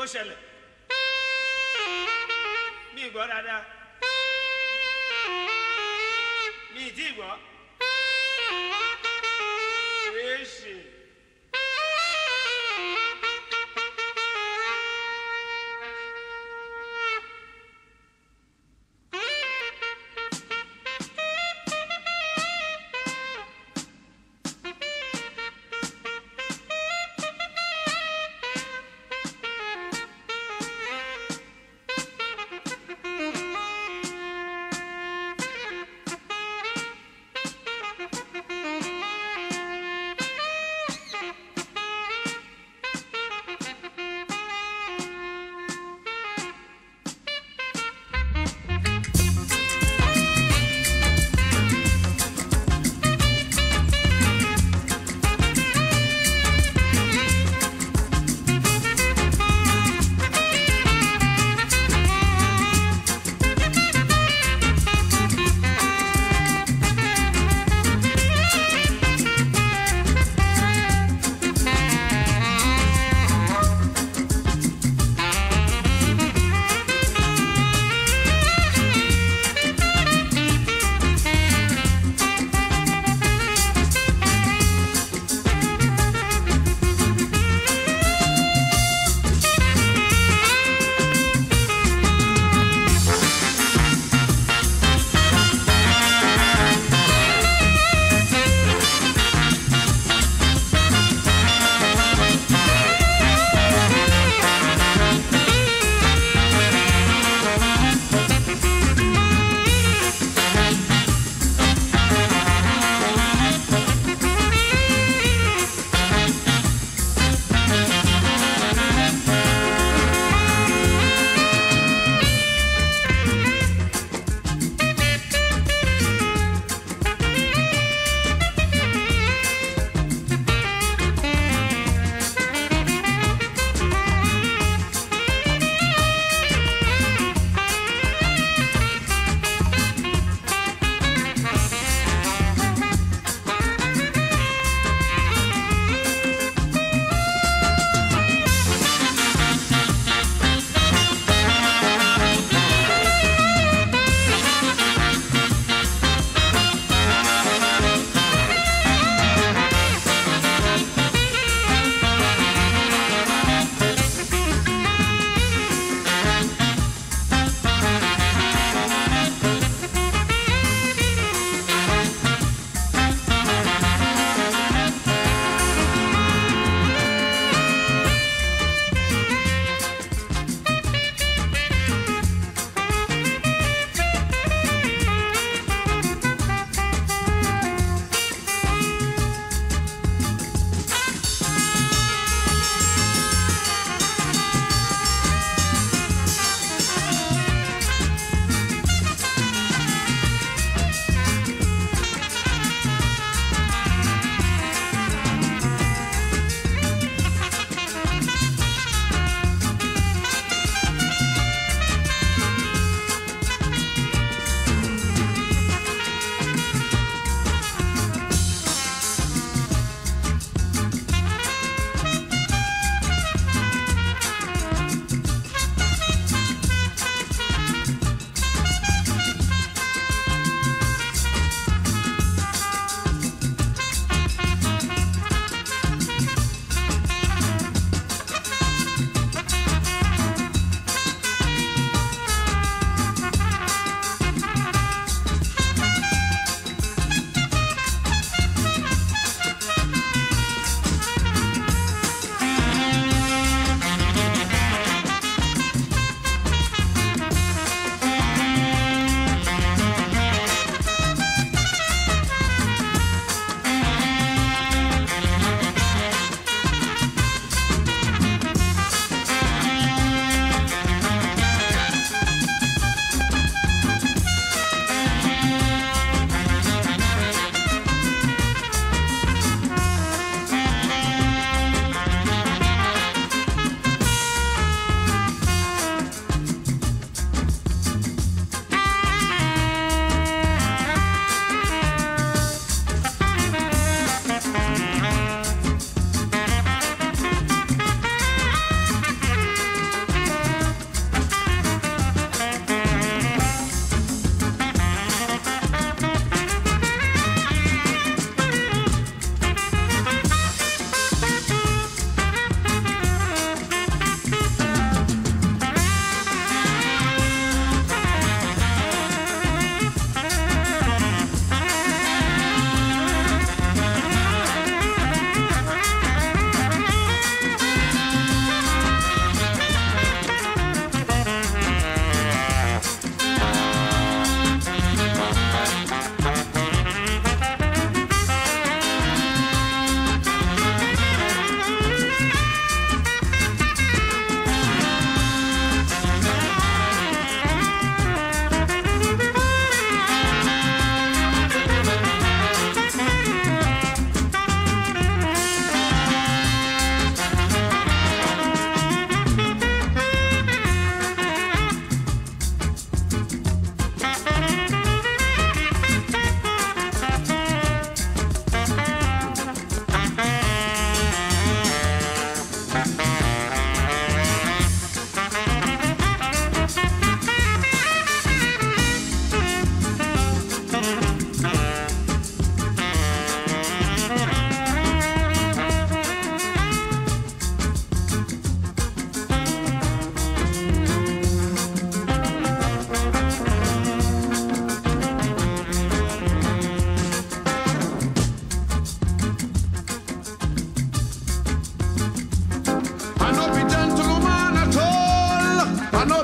ṣẹlẹ̀ mi gbọ́ dáadáa mi ì tí ì gbọ́ èèṣì.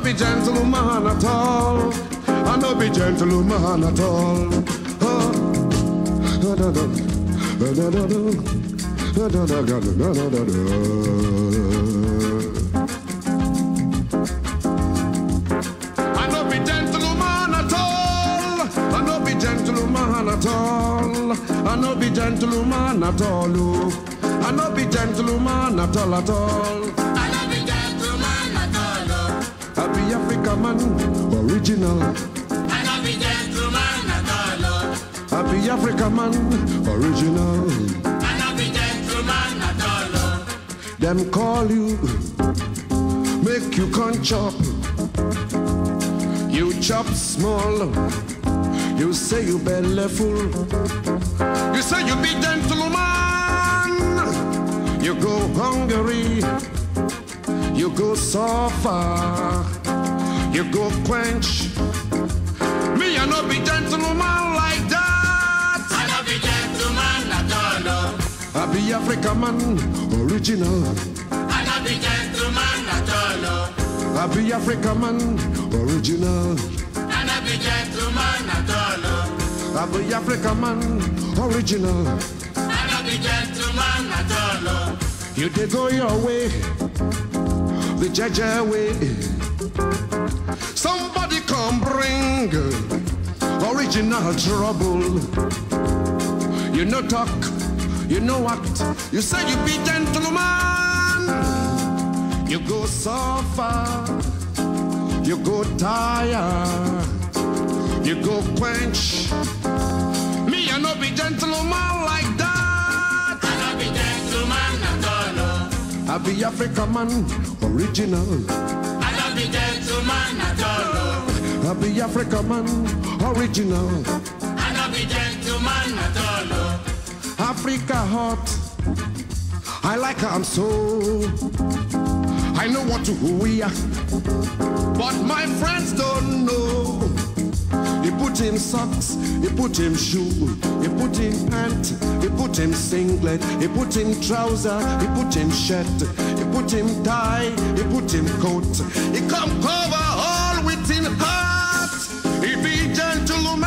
be gentleman at all. I no be gentleman at all. Oh. Da da da da da da da da da da da da. I no be gentleman at all. I no be gentleman at all. I no be gentleman at all. I no be gentleman at all at all. I no be gentleman at all. I be African man, original. I no be gentleman at all. I be African man, original. I no be gentleman at all. Them call you, make you can chop. You chop small. You say you belly full. You say you be gentleman. You go hungry. You go so far. You go quench. Me, I no be gentleman like that. I no be gentleman at all. I be African man, original. I no be gentleman at all. I be African man, original. I no be gentleman at all. I be African man, original. I no be gentleman at all. You did go your way, the Jaja way. Somebody come bring original trouble. You no talk, you no act. You say you be gentleman. You go so far, you go tire, you go quench. Me, I no be gentleman like that. I no be gentleman at all. I be African man, original. I no be gentleman at all. I be African man, original. I no be gentleman at all. Africa hot, I like her, I'm so. I know what to we are, but my friends don't know. He put him socks, he put him shoe, he put him pant, he put him singlet, he put him trouser, he put him shirt, he put him tie, he put him coat. He come cover all with him heart. He be gentleman,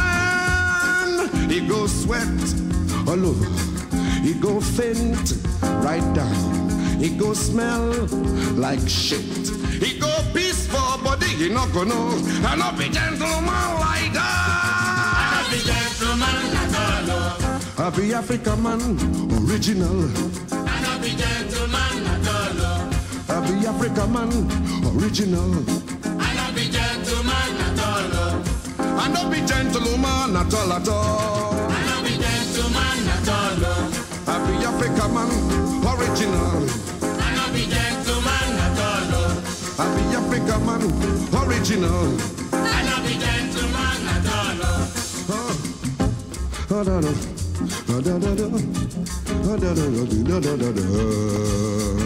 he go sweat all over, he go faint right down, he go smell like shit. He go peaceful, body he not gonna know. I not be gentleman like that. I no be gentleman at all. I be African man, original. I no be gentleman at all. I be African man, original. I no be gentleman at all. I no be gentleman at all at all. I no be gentleman at all. I be African man, original. I no be gentleman at all. I be African man, original. I no be gentleman at all. Da da da da da da da da da da da da.